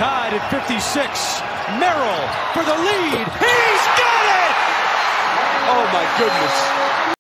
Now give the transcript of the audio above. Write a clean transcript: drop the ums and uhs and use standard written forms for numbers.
tied at 56. Merrill for the lead. He's got it! Oh, my goodness.